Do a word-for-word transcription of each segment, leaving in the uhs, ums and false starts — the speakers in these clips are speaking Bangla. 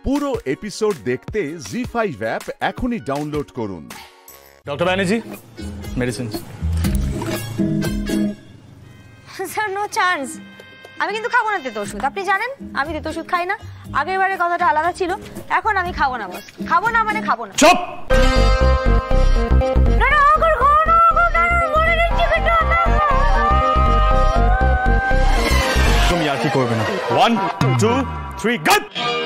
পুরো এপিসোড দেখতে জি ফাইভ অ্যাপ এখনই ডাউনলোড করুন। Doctor Banerjee, medicines. Sir no chance, আমি কিন্তু খাবো না তেতো ওষুধ। আপনি জানেন আমি তেতো ওষুধ খাই না। আগের বারের কথাটা আলাদা ছিল, এখন আমি খাবো না বস। খাবো না মানে খাবো না। চুপ! না না আগর খাও না, বলে দিচ্ছি কিন্তু তুমি আর কি করবে না। One two three got!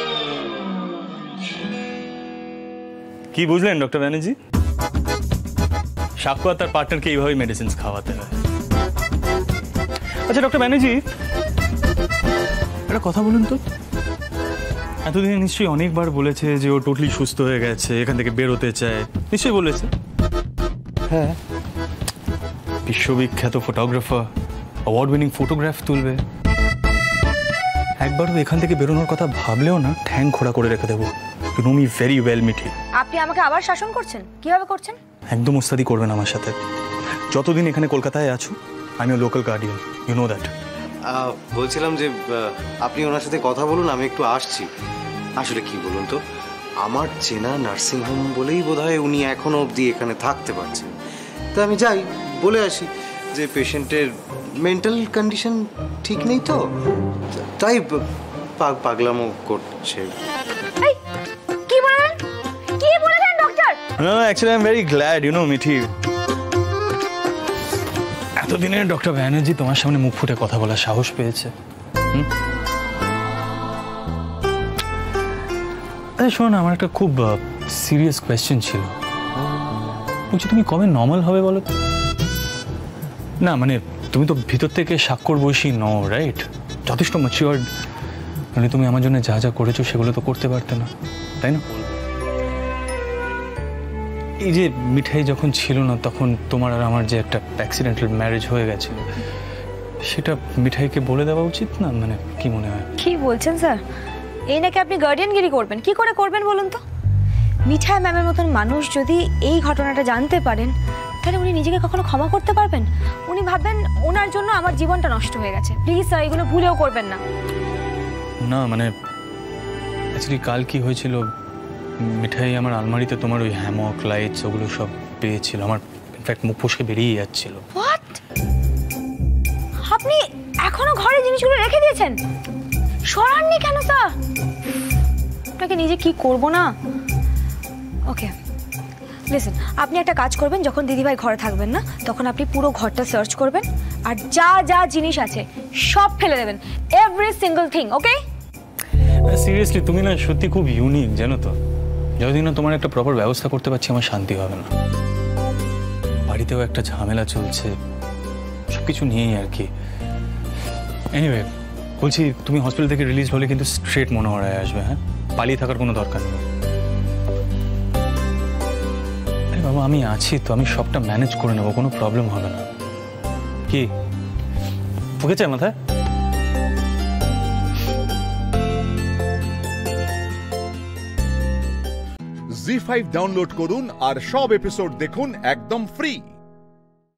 কি বুঝলেন ডক্টর ব্যানার্জি? সাক্ষ্য আর তার পার্টনারকে এইভাবেই মেডিসিনস খাওয়াতে হয়। আচ্ছা ডক্টর ব্যানার্জি, একটা কথা বলুন তো, এতদিনে নিশ্চয়ই অনেকবার বলেছে যে ও টোটালি সুস্থ হয়ে গেছে, এখান থেকে বেরোতে চায়, নিশ্চয়ই বলেছে? হ্যাঁ, বিশ্ববিখ্যাত ফটোগ্রাফার, অ্যাওয়ার্ড উইনিং ফটোগ্রাফ তুলবে। একবারও এখান থেকে বেরোনোর কথা ভাবলেও না ঠ্যাং খোড়া করে রেখে দেবো। You know me very well Mithi. আপনি আমাকে আবার শাসন করছেন? কিভাবে করছেন? একদম ওস্তাদি করবেন আমার সাথে। যতদিন এখানে কলকাতায় আছো আমিও local guardian, you know that. বলছিলাম যে আপনি ওনার সাথে কথা বলুন, আমি একটু আসছি। আসলে কি বলুন তো, আমার চেনা নার্সিংহোম বলেই বোধহয় উনি এখনো অবধি এখানে থাকতে পারছেন। তো আমি যাই, বলে আসি যে পেশেন্টের মেন্টাল কন্ডিশন ঠিক নেই, তো তাই পাগলামো করছে। কি বললেন? কি বললেন doctor? No, actually I'm very glad, you know, Mithi. এতদিনে ডক্টর ব্যানার্জি তোমার সামনে মুখ ফুটে কথা বলার সাহস পেয়েছে। আরে শোনো, আমার একটা খুব সিরিয়াস কোয়েশ্চেন ছিল। বলছি তুমি কবে নর্মাল হবে বলো? না মানে তুমি তো ভিতর থেকে স্বাক্ষর বসি নও, রাইট? যথেষ্ট ম্যাচিওর্ড, মানে তুমি আমার জন্য যা যা করেছো সেগুলো তো করতে পারতে না, তাই না? এই যে মিঠাই যখন ছিল না তখন তোমার আর আমার যে একটা অ্যাক্সিডেন্টাল ম্যারেজ হয়ে গেছিল, সেটা মিঠাইকে বলে দেওয়া উচিত না? মানে কি মনে হয়? কি বলছেন স্যার? এই নাকি আপনি গার্ডিয়ানগিরি করবেন? কি করে করবেন বলুন তো? মিঠাই ম্যামের মতন মানুষ যদি এই ঘটনাটা জানতে পারেন, তাহলে উনি নিজেকে কখনো ক্ষমা করতে পারবেন? উনি ভাববেন ওনার জন্য আমার জীবনটা নষ্ট হয়ে গেছে। প্লিজ স্যার, এগুলো ভুলেও করবেন না। না মানে অ্যাকচুয়ালি কাল কি হয়েছিল, মিঠাই আমার আলমারিতে তোমার ওই হ্যামক লাইটস ওগুলো সব পেয়েছিল। আমার ইনফ্যাক্ট মুখ ফসকে বেরিয়ে যাচ্ছিল। হোয়াট? আপনি এখনো ঘরে জিনিসগুলো রেখে দিয়েছেন? সরাননি কেন স্যার? আপনাকে নিজে কি করব না। ওকে লিসেন, আপনি একটা কাজ করবেন, যখন দিদিভাই ঘরে থাকবেন না তখন আপনি পুরো ঘরটা সার্চ করবেন আর যা যা জিনিস আছে সব ফেলে দেবেন, every single thing. Okay? Seriously তুমি না সত্যি খুব ইউনিক, জানো তো। যতদিন না তোমার একটা প্রপার ব্যবস্থা করতে পারছি আমার শান্তি হবে না। বাড়িতেও একটা ঝামেলা চলছে, সবকিছু নিয়েই আর কি। এনিওয়ে বলছি, তুমি হসপিটাল থেকে রিলিজ হলে কিন্তু স্ট্রেট মনোহরায় আসবে। হ্যাঁ, পালিয়ে থাকার কোনো দরকার নেই। আরে বাবা আমি আছি তো, আমি সবটা ম্যানেজ করে নেবো, কোনো প্রবলেম হবে না। কি ঢুকেছে মাথায়? জি ফাইভ ডাউনলোড করুন আর সব এপিসোড দেখুন একদম ফ্রি।